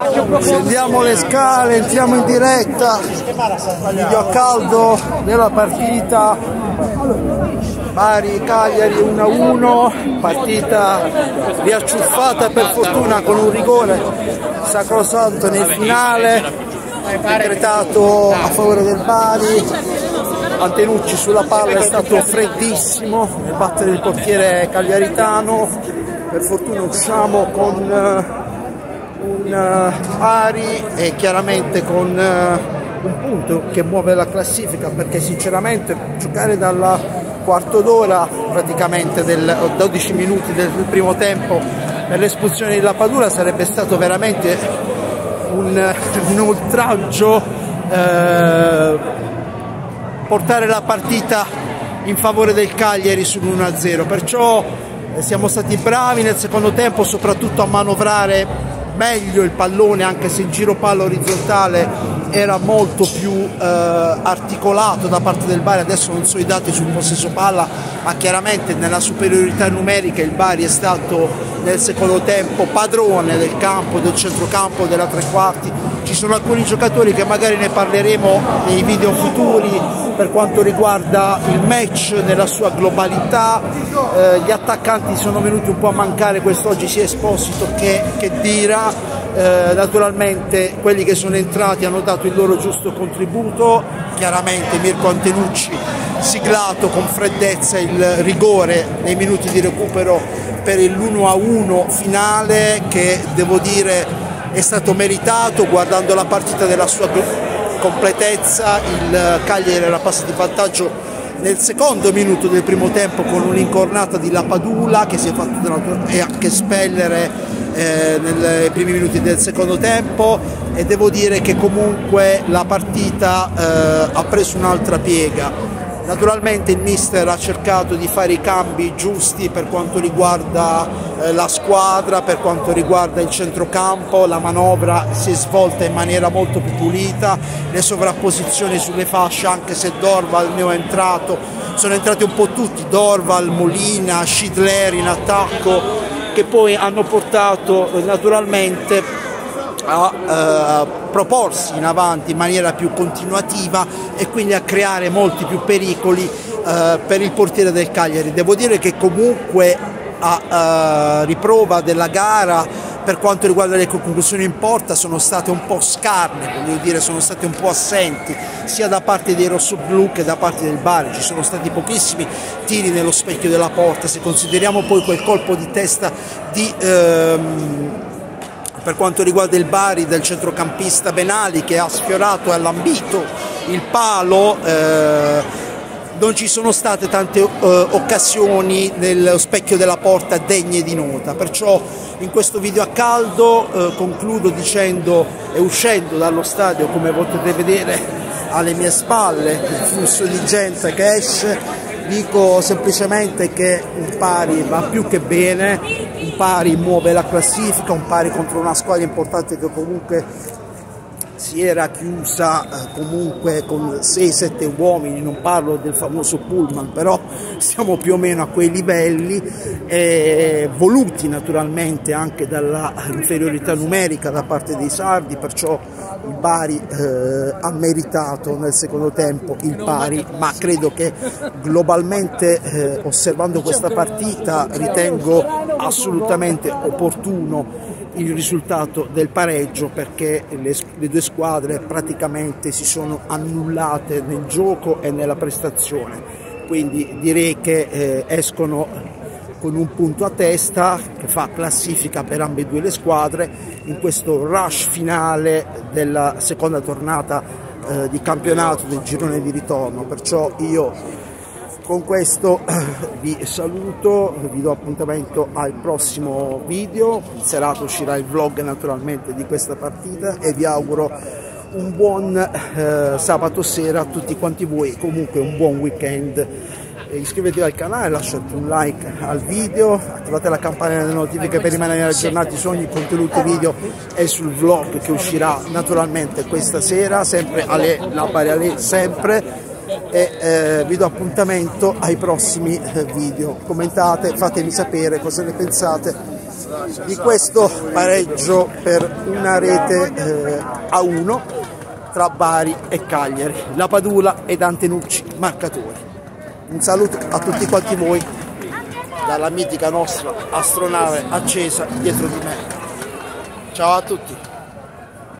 Scendiamo le scale, entriamo in diretta, video a caldo della partita Bari-Cagliari 1-1, partita riacciuffata per fortuna con un rigore sacrosanto nel finale, decretato a favore del Bari. Antenucci sulla palla è stato freddissimo nel battere il portiere cagliaritano. Per fortuna usciamo con un pari e chiaramente con un punto che muove la classifica, perché sinceramente giocare dalla quarto d'ora, praticamente 12 minuti del primo tempo, per l'espulsione di Lapadula sarebbe stato veramente un oltraggio, portare la partita in favore del Cagliari sull'1-0, perciò siamo stati bravi nel secondo tempo soprattutto a manovrare meglio il pallone, anche se il giro palla orizzontale era molto più articolato da parte del Bari. Adesso non so i dati sul possesso palla, ma chiaramente nella superiorità numerica il Bari è stato nel secondo tempo padrone del campo, del centrocampo, della tre quarti. Ci sono alcuni giocatori che magari ne parleremo nei video futuri per quanto riguarda il match nella sua globalità. Gli attaccanti sono venuti un po' a mancare quest'oggi, sia Esposito che Dira. Naturalmente quelli che sono entrati hanno dato il loro giusto contributo. Chiaramente Mirko Antenucci siglato con freddezza il rigore nei minuti di recupero per l'1-1 finale, che devo dire è stato meritato. Guardando la partita della sua completezza, il Cagliari era passato in vantaggio nel secondo minuto del primo tempo con un'incornata di Lapadula che si è fatto anche espellere nei primi minuti del secondo tempo, e devo dire che comunque la partita ha preso un'altra piega. Naturalmente il mister ha cercato di fare i cambi giusti per quanto riguarda la squadra, per quanto riguarda il centrocampo. La manovra si è svolta in maniera molto più pulita, le sovrapposizioni sulle fasce, anche se Dorval ne è entrato, sono entrati un po' tutti, Dorval, Molina, Schindler in attacco, che poi hanno portato naturalmente a proporsi in avanti in maniera più continuativa e quindi a creare molti più pericoli per il portiere del Cagliari. Devo dire che comunque a riprova della gara, per quanto riguarda le conclusioni in porta, sono state un po' scarne, voglio dire, sono state un po' assenti sia da parte dei rossoblù che da parte del Bari. Ci sono stati pochissimi tiri nello specchio della porta. Se consideriamo poi quel colpo di testa per quanto riguarda il Bari del centrocampista Benali, che ha sfiorato e ha lambito il palo, non ci sono state tante occasioni nello specchio della porta degne di nota. Perciò in questo video a caldo concludo dicendo, e uscendo dallo stadio, come potete vedere alle mie spalle il flusso di gente che esce, dico semplicemente che un pari va più che bene, un pari muove la classifica, un pari contro una squadra importante che comunque si era chiusa comunque con 6-7 uomini. Non parlo del famoso pullman, però siamo più o meno a quei livelli, voluti naturalmente anche dalla inferiorità numerica da parte dei sardi. Perciò il Bari ha meritato nel secondo tempo il pari, ma credo che globalmente osservando questa partita ritengo assolutamente opportuno il risultato del pareggio, perché le due squadre praticamente si sono annullate nel gioco e nella prestazione. Quindi direi che escono con un punto a testa che fa classifica per ambedue le squadre in questo rush finale della seconda tornata di campionato del girone di ritorno. Perciò io con questo vi saluto, vi do appuntamento al prossimo video. In serata uscirà il vlog naturalmente di questa partita e vi auguro un buon sabato sera a tutti quanti voi, comunque un buon weekend. Iscrivetevi al canale, lasciate un like al video, attivate la campanella delle notifiche per rimanere aggiornati su ogni contenuto video e sul vlog che uscirà naturalmente questa sera, sempre la Bari Ale sempre. E vi do appuntamento ai prossimi video. Commentate, fatemi sapere cosa ne pensate. di questo pareggio per una rete a 1 tra Bari e Cagliari. La Padula ed Antenucci marcatori. Un saluto a tutti quanti voi dalla mitica nostra astronave accesa dietro di me. Ciao a tutti.